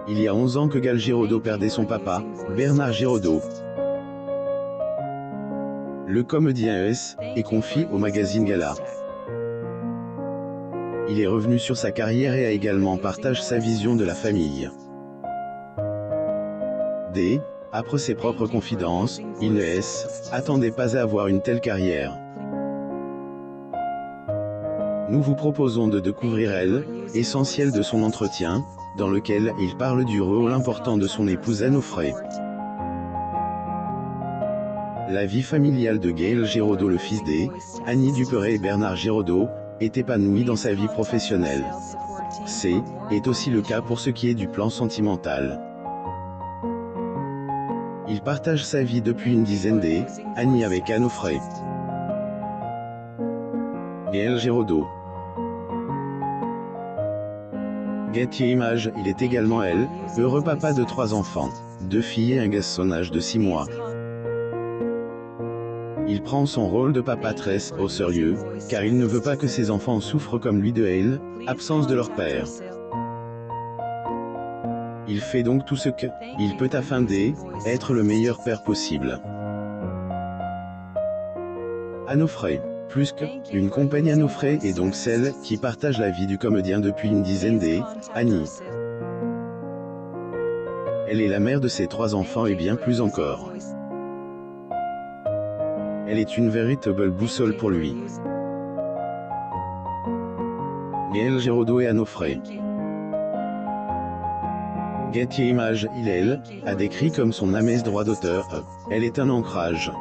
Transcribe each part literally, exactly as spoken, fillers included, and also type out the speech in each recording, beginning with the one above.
Il y a onze ans que Gal Giraudot perdait son papa, Bernard Giraudot. Le comédien S est confié au magazine Gala. Il est revenu sur sa carrière et a également partagé sa vision de la famille. D, après ses propres confidences, il ne S attendait pas à avoir une telle carrière. Nous vous proposons de découvrir elle, essentiel de son entretien, dans lequel il parle du rôle important de son épouse Anne-Offray. La vie familiale de Gaël Giraudot, le fils d'E, Annie Duperret et Bernard Giraudot, est épanouie dans sa vie professionnelle. C est aussi le cas pour ce qui est du plan sentimental. Il partage sa vie depuis une dizaine d'années, Annie avec Anne-Offray. Gaël Giraudot. Gatier Image, il est également elle, heureux papa de trois enfants, deux filles et un garçonnage de six mois. Il prend son rôle de papa très au sérieux, car il ne veut pas que ses enfants souffrent comme lui de elle, absence de leur père. Il fait donc tout ce qu'il peut afin d'être le meilleur père possible. Anne-Offray. Plus qu'une compagne, Anne-Offray est donc celle qui partage la vie du comédien depuis une dizaine d'années, Annie. Elle est la mère de ses trois enfants et bien plus encore. Elle est une véritable boussole pour lui. Gaël Giraudot et Anne-Offray. Gatier Image, il elle, a décrit comme son amèse droit d'auteur, elle est un ancrage.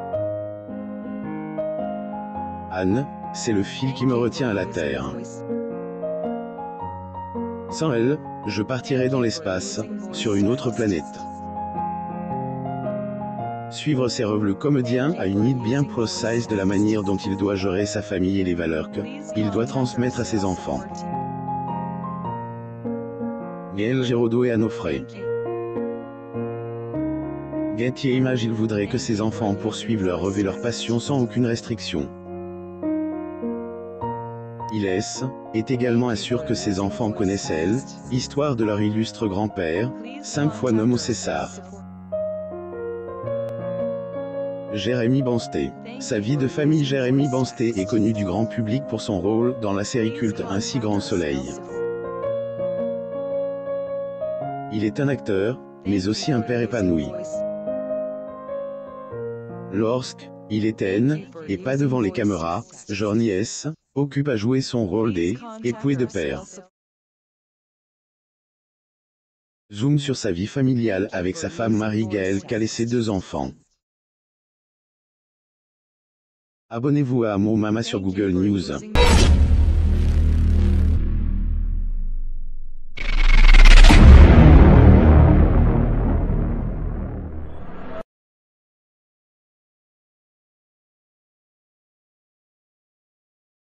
Anne, c'est le fil qui me retient à la terre. Sans elle, je partirais dans l'espace, sur une autre planète. Suivre ses rêves, le comédien a une idée bien précise de la manière dont il doit gérer sa famille et les valeurs qu'il doit transmettre à ses enfants. Gaël Giraudot et Anne-Offray. Gatier Image, il voudrait que ses enfants poursuivent leurs rêves et leurs passions sans aucune restriction. Il est, est également assure que ses enfants connaissent elle, histoire de leur illustre grand-père, cinq fois nommé au César. Jérémy Bansté. Sa vie de famille. Jérémy Bansté est connu du grand public pour son rôle dans la série culte Un si grand soleil. Il est un acteur, mais aussi un père épanoui. Lorsque il était N, et pas devant les caméras, Johnny S occupe à jouer son rôle d'époux et de père. Zoom sur sa vie familiale avec sa femme Marie-Gaëlle qui a laissé deux enfants. Abonnez-vous à Mo Mama sur Google News.